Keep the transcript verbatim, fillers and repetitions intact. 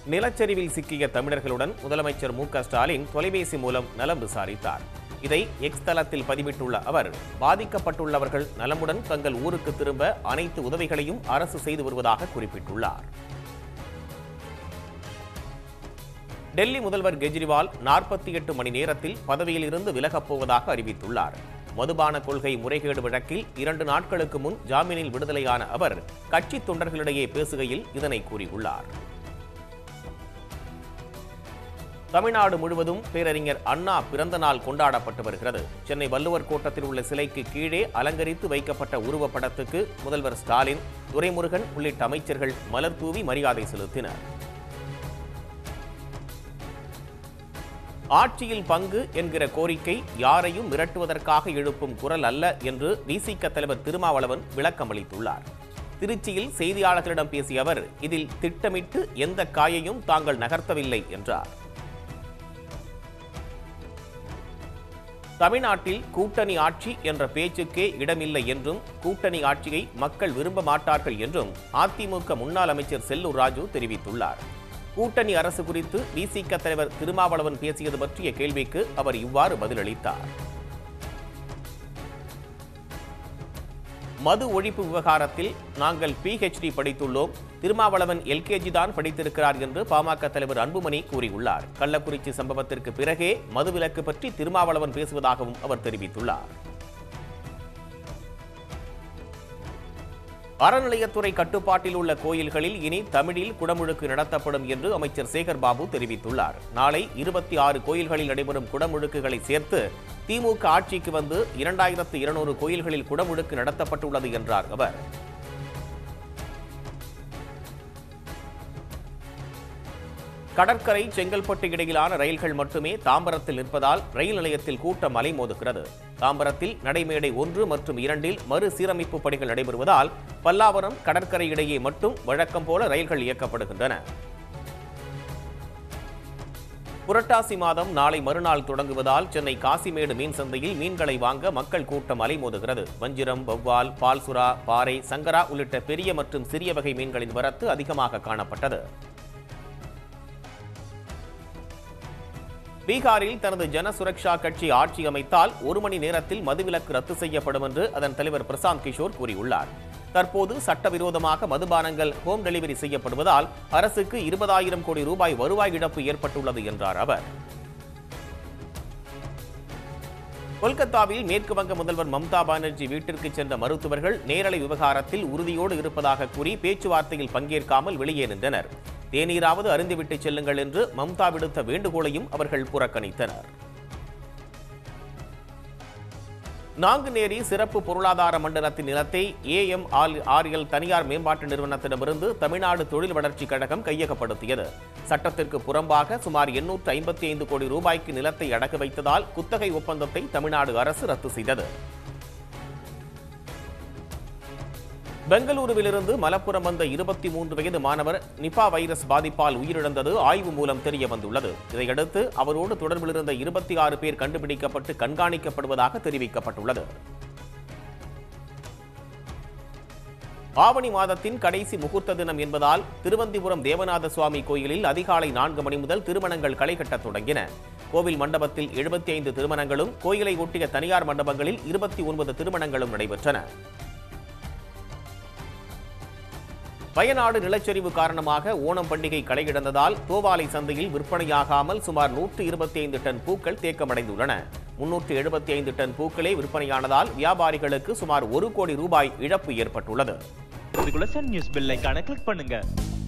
நிலச்சரிவில் சிக்கிய தமிழர்களுடன் முதலமைச்சர் மு க ஸ்டாலின் தொலைபேசி மூலம் நலம் விசாரித்தார். இதை எக்ஸ் தளத்தில் பதிவிட்டுள்ள அவர், பாதிக்கப்பட்டுள்ளவர்கள் நலமுடன் தங்கள் ஊருக்கு திரும்ப அனைத்து உதவிகளையும் அரசு செய்து வருவதாக குறிப்பிட்டுள்ளார். டெல்லி முதல்வர் கெஜ்ரிவால் நாற்பத்தி எட்டு மணி நேரத்தில் பதவியில் இருந்து விலகப் போவதாக அறிவித்துள்ளார். மதுபான கொள்கை முறைகேடு வழக்கில் இரண்டு நாட்களுக்கு முன் ஜாமீனில் விடுதலையான அவர் கட்சி தொண்டர்களிடையே பேசுகையில் இதனை கூறியுள்ளார். தமிழ்நாடு முழுவதும் பேரறிஞர் அண்ணா பிறந்த நாள் கொண்டாடப்பட்டு வருகிறது. சென்னை வள்ளுவர் கோட்டத்தில் உள்ள சிலைக்கு கீழே அலங்கரித்து வைக்கப்பட்ட உருவப்படத்துக்கு முதல்வர் ஸ்டாலின், துரைமுருகன் உள்ளிட்ட அமைச்சர்கள் மலர் தூவி மரியாதை செலுத்தினர். ஆட்சியில் பங்கு என்கிற கோரிக்கை யாரையும் மிரட்டுவதற்காக எழுப்பும் குரல் அல்ல என்று விசிக தலைவர் திருமாவளவன் விளக்கமளித்துள்ளார். திருச்சியில் செய்தியாளர்களிடம் பேசிய அவர், இதில் திட்டமிட்டு எந்த காயையும் தாங்கள் நகர்த்தவில்லை என்றார். தமிழ்நாட்டில் கூட்டணி ஆட்சி என்ற பேச்சுக்கே இடமில்லை என்றும், கூட்டணி ஆட்சியை மக்கள் விரும்ப மாட்டார்கள் என்றும் அதிமுக முன்னாள் அமைச்சர் செல்லூர் ராஜு தெரிவித்துள்ளார். கூட்டணி அரசு குறித்து விசிக தலைவர் திருமாவளவன் பேசியது பற்றிய கேள்விக்கு அவர் இவ்வாறு பதிலளித்தார். மது ஒழிப்பு விவகாரத்தில் நாங்கள் பிஹெச்டி படித்துள்ளோம், திருமாவளவன் எல்கேஜி தான் படித்திருக்கிறார் என்று பாமக தலைவர் அன்புமணி கூறியுள்ளார். கள்ளக்குறிச்சி சம்பவத்திற்கு பிறகே மதுவிலக்கு பற்றி திருமாவளவன் பேசுவதாகவும் அவர் தெரிவித்துள்ளார். அறநிலையத்துறை கட்டுப்பாட்டில் உள்ள கோயில்களில் இனி தமிழில் குடமுழுக்கு நடத்தப்படும் என்று அமைச்சர் சேகர் பாபு தெரிவித்துள்ளார். நாளை இருபத்தி ஆறு கோயில்களில் நடைபெறும் குடமுழுக்குகளை சேர்த்து திமுக ஆட்சிக்கு வந்து இரண்டாயிரத்து இருநூறு கோயில்களில் குடமுழுக்கு நடத்தப்பட்டுள்ளது என்றார் அவர். கடற்கரை செங்கல்பட்டு இடையிலான ரயில்கள் மட்டுமே தாம்பரத்தில் நிற்பதால் ரயில் நிலையத்தில் கூட்டம் அலைமோதுகிறது. தாம்பரத்தில் நடைமேடை ஒன்று மற்றும் இரண்டில் மறுசீரமைப்பு பணிகள் நடைபெறுவதால் பல்லாவரம் கடற்கரை இடையே மட்டும் வழக்கம் போல ரயில்கள் இயக்கப்படுகின்றன. புரட்டாசி மாதம் நாளை மறுநாள் தொடங்குவதால் சென்னை காசிமேடு மீன் சந்தையில் மீன்களை வாங்க மக்கள் கூட்டம் அலைமோதுகிறது. வஞ்சிரம், வவ்வால், பால்சுறா, பாறை, சங்கரா உள்ளிட்ட பெரிய மற்றும் சிறிய வகை மீன்களின் வரத்து அதிகமாக காணப்பட்டது. பீகாரில் தனது ஜன சுரக்ஷா கட்சி ஆட்சி அமைத்தால் ஒரு மணி நேரத்தில் மதுவிலக்கு ரத்து செய்யப்படும் என்று அதன் தலைவர் பிரசாந்த் கிஷோர் கூறியுள்ளார். தற்போது சட்டவிரோதமாக மதுபானங்கள் ஹோம் டெலிவரி செய்யப்படுவதால் அரசுக்கு இருபதாயிரம் கோடி ரூபாய் வருவாய் இழப்பு ஏற்பட்டுள்ளது என்றார் அவர். கொல்கத்தாவில் மேற்கு வங்க முதல்வர் மம்தா பானர்ஜி வீட்டிற்கு சென்ற மருத்துவர்கள் நேரலை விவகாரத்தில் உறுதியோடு இருப்பதாக கூறி பேச்சுவார்த்தையில் பங்கேற்காமல் வெளியே நின்றனர். தேநீராவது அருந்திவிட்டு செல்லுங்கள் என்று மம்தா விடுத்த வேண்டுகோளையும் அவர்கள் புறக்கணித்தனர். நாங்குநேரி சிறப்பு பொருளாதார மண்டலத்தின் நிலத்தை ஏ எம் ஆர் எல் தனியார் மேம்பாட்டு நிறுவனத்திடமிருந்து தமிழ்நாடு தொழில் வளர்ச்சிக் கழகம் கையகப்படுத்தியது. சட்டத்திற்கு புறம்பாக சுமார் எண்ணூற்று ஐம்பத்தி ஐந்து கோடி ரூபாய்க்கு நிலத்தை அடகு வைத்ததால் குத்தகை ஒப்பந்தத்தை தமிழ்நாடு அரசு ரத்து செய்தது. பெங்களூருவிலிருந்து மலப்புரம் வந்த இருபத்தி மூன்று வயது மாணவர் நிபா வைரஸ் பாதிப்பால் உயிரிழந்தது ஆய்வு மூலம் தெரிய வந்துள்ளது. இதையடுத்து அவரோடு தொடர்பில் இருந்த இருபத்தி ஆறு பேர் கண்டுபிடிக்கப்பட்டு கண்காணிக்கப்படுவதாக தெரிவிக்கப்பட்டுள்ளது. ஆவணி மாதத்தின் கடைசி முகூர்த்த தினம் என்பதால் திருவந்திபுரம் தேவநாத சுவாமி கோயிலில் அதிகாலை நான்கு மணி முதல் திருமணங்கள் களை கட்டத் தொடங்கின. கோவில் மண்டபத்தில் எழுபத்தி ஐந்து திருமணங்களும், கோயிலை ஒட்டிய தனியார் மண்டபங்களில் இருபத்தி ஒன்பது திருமணங்களும் நடைபெற்றன. வயநாடு நிலச்சரிவு காரணமாக ஓணம் பண்டிகை களையிழந்ததால் தோவாலை சந்தையில் விற்பனையாகாமல் சுமார் நூற்று இருபத்தி ஐந்து டன் பூக்கள் தேக்கமடைந்துள்ளன. முன்னூற்று எழுபத்தி ஐந்து டன் பூக்களே விற்பனையானதால் வியாபாரிகளுக்கு சுமார் ஒரு கோடி ரூபாய் இழப்பு ஏற்பட்டுள்ளது. சன் நியூஸ் பெல் ஐகானை கிளிக் பண்ணுங்க.